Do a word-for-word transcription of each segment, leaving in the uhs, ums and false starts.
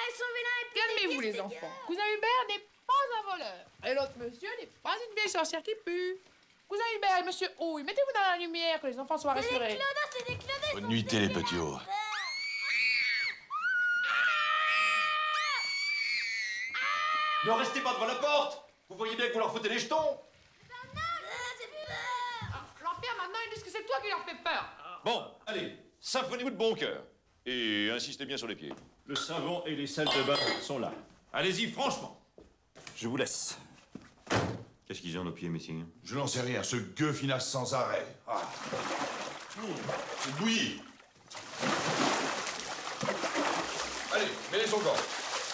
elles sont vilains et puis Calmez-vous, les dégueulasses. enfants. Cousin Hubert n'est pas un voleur. Et l'autre monsieur n'est pas une vieille sorcière qui pue. Cousin Hubert et monsieur Houille, mettez-vous dans la lumière, que les enfants soient C'est des rassurés. clodos, c'est des clodos. Bonne nuitée, les petits hauts. Ne restez pas devant la porte. Vous voyez bien que vous leur foutez les jetons. Jean-Pierre, maintenant, ils disent que c'est toi qui leur fais peur. Bon, allez, symphoniez-vous de bon cœur. Et insistez bien sur les pieds. Le savon et les salles de bain sont là. Allez-y, franchement. Je vous laisse. Qu'est-ce qu'ils ont nos pieds, messieurs? Je n'en sais rien, ce gueux finasse sans arrêt. Ah. Mmh, c'est bouilli. Allez, mets-les au corps.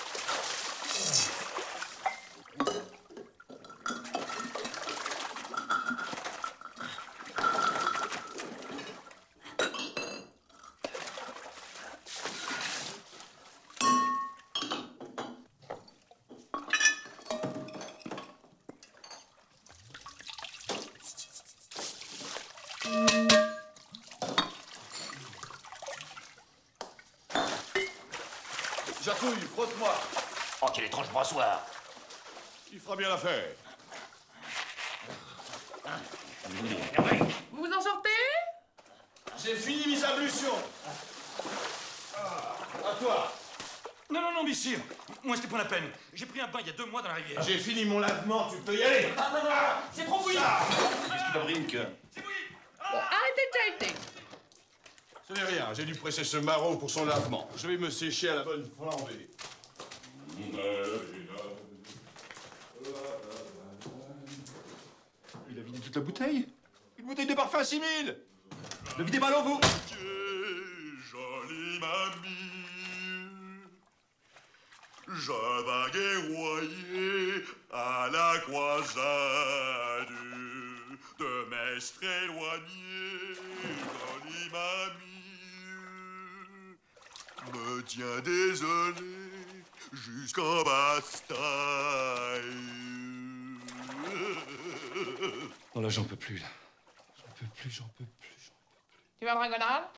Jacouille, frotte-moi. Oh, quel étrange brassoir. Il fera bien l'affaire. Vous vous en sortez? J'ai fini mes ablutions. Ah, à toi. Non, non, non, messire. Moi, c'était pas la peine. J'ai pris un bain il y a deux mois dans la rivière. J'ai fini mon lavement, tu peux y aller. Ah, non, non, non, c'est trop bouilli. Qu'est-ce qui fabrique? C'est bouilli. Bon, arrêtez de chahuter. Ce n'est rien, j'ai dû presser ce maraud pour son lavement. Je vais me sécher à la bonne flambée. Il a vidé toute la bouteille. Une bouteille de parfum à six mille. Le videz ballon, vous. Jolie mamie, je vaguais royer à la croisade de mestre éloigné. Jolie mamie, me tiens désolé jusqu'en Bastaille. Non, là, j'en peux plus, là. J'en peux plus, j'en peux plus, j'en peux plus. Tu vas en dragonade?